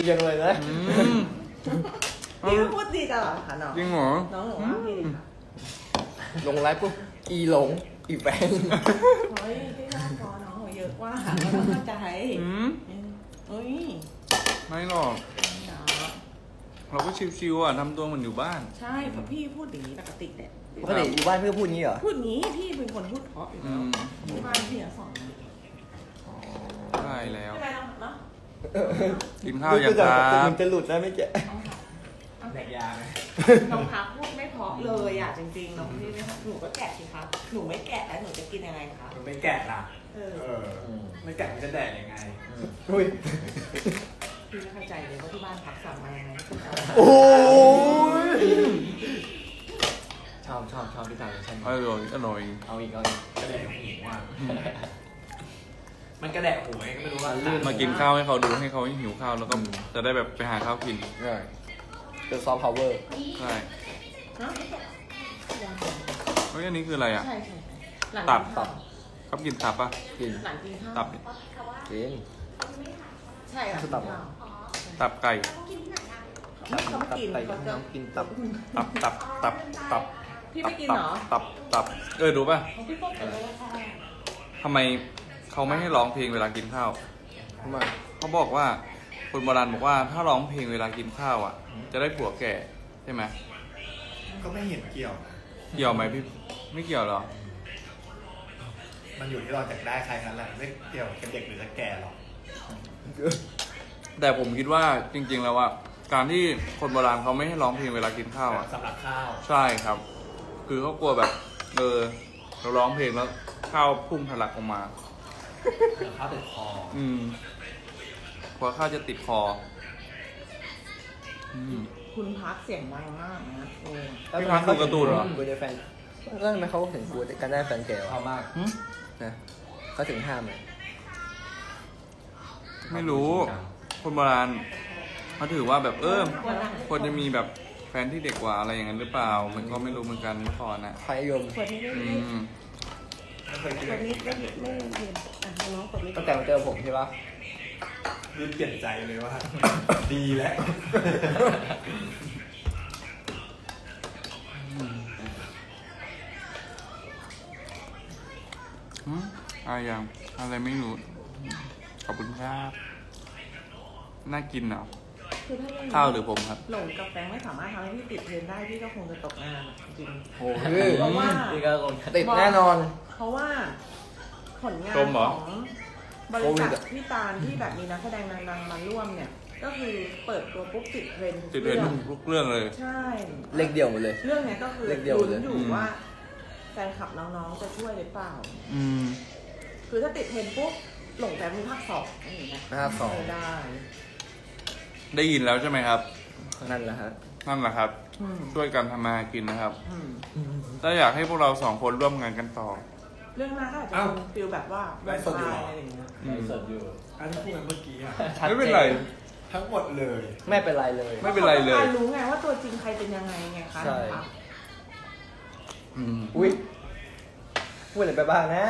ยังเลยนะพี่ก็พูดดีตลอดค่ะน้องจริงเหรอน้องหนูว่าพี่ดีค่ะลงไลฟ์ปุ๊บอีหลงอีแฟนเฮ้ยพี่ชอบฟอน้องหนูเยอะกว่าก็ต้องเข้าใจเฮ้ยไม่หรอกเราก็ชิวๆอ่ะทำตัวเหมือนอยู่บ้านใช่เพราะพี่พูดอย่างนี้ปกติแหละปกติอยู่บ้านเพื่อพูดงี้เหรอพูดงี้พี่เป็นคนพูดเพราะอยู่แล้วที่บ้านพี่สอนใช่แล้วไม่ได้เนาะกินข้าวยังครับมันจะหลุดได้ไม่แก่แดกยาไหมน้องพักพูดไม่เพราะเลยอ่ะจริงๆน้องพี่ไม่หนูก็แกะสิครับหนูไม่แกะแล้วหนูจะกินยังไงคะหนูไม่แกะล่ะไม่แกะมันจะแดกยังไงอุ้ยพี่ไม่เข้าใจเลยว่าที่บ้านพักสั่งมายังไงโอ้ยชอบพี่ตาใช่ไหมอร่อยเอาอีกกระแดกหูอ่ะมันกระแดกหูเองก็ไม่รู้ว่ามากินข้าวให้เขาดูให้เขาหิวข้าวแล้วก็จะได้แบบไปหาข้าวกินใช่เป็นซอฟต์พาวเวอร์ใช่เฮ้ยอันนี้คืออะไรอ่ะใช่ตับครับกินตับป่ะกินหลังกินข้าวตับกินใช่ค่ะตับไก่เขาไม่กินเขาจะกินตับพี่ไม่กินเหรอตับดูป่ะทำไมเขาไม่ให้ร้องเพลงเวลากินข้าวทำไมเขาบอกว่าคนโบราณบอกว่าถ้าร้องเพลงเวลากินข้าวอ่ะจะได้ผัวแก่ใช่ไหมก็ไม่เห็นเกี่ยวไหมพี่ไม่เกี่ยวหรอมันอยู่ที่เราจะได้ใครนั่นแหละไม่เกี่ยวกับเด็กหรือจะแก่หรอกแต่ผมคิดว่าจริงๆแล้วว่าการที่คนโบราณเขาไม่ให้ร้องเพลงเวลากินข้าวอ่ะสำหรับข้าวใช่ครับคือเขากลัวแบบเราร้องเพลงแล้วข้าวพุ่งทะลักออกมาข้าวติดคอเพราะข้าวจะติดคอคุณพักเสียงดังมากนะพี่พักดูการ์ตูนเหรอกูจะแฟนก็ทำไมเขาถึงกูกันได้แฟนแก่เขามากนะเขาถึงห้ามเลยไม่รู้คนโบราณเขาถือว่าแบบคนจะมีแบบแฟนที่เด็กกว่าอะไรอย่างนั้นหรือเปล่ามันก็ไม่รู้เหมือนกันเมื่อก่อนนะใครยมตั้งแต่มาเจอผมใช่ปะรีบเปลี่ยนใจเลยว่าดีแล้วอะไรไม่รู้ขอบคุณครับน่ากินเนาะข้าวหรือผมครับหลงกับแฟงไม่สามารถทำให้พี่ติดเทรนได้พี่ก็คงจะตกงานจริงโอ้ยเพราะว่าติดแน่นอนเพราะว่าผลงานของบริษัทพี่ตาลที่แบบมีนักแสดงดังๆมาร่วมเนี่ยก็คือเปิดตัวปุ๊บติดเทรนทุกเรื่องเลยใช่เล็กเดียวหมดเลยเรื่องนี้ก็คือลุ้นอยู่ว่าแฟนคลับน้องๆจะช่วยหรือเปล่าคือถ้าติดเทรนปุ๊บหลงแฟนมีภาค2 ภาค 2 ได้ยินแล้วใช่ไหมครับนั่นแหละครับช่วยกันทำมากินนะครับถ้าอยากให้พวกเรา2 คนร่วมงานกันต่อเรื่องหน้าก็อาจจะเป็นฟิลแบบว่าได้สดอยู่อะไรอย่างเงี้ยสดอยู่อันที่พูดกันเมื่อกี้ไม่เป็นไรทั้งหมดเลยไม่เป็นไรเลยรู้ไงว่าตัวจริงใครเป็นยังไงไงคะใช่อุ้ยพูดอะไรไปบ้างนะ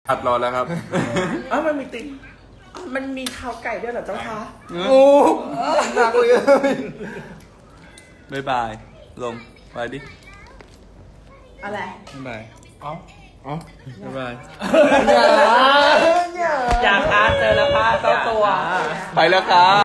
อัดรอแล้วครับมันมีติ๊กมันมีเท้าไก่ด้วยเหรอเจ้าคะโอ้หนักเลยบ๊ายบาย ลง ไปดิอะไรบ๊ายบายเอ้าบ๊ายบายอย่าอยากพาเจอแล้วพาเจ้าตัวไปแล้วครับ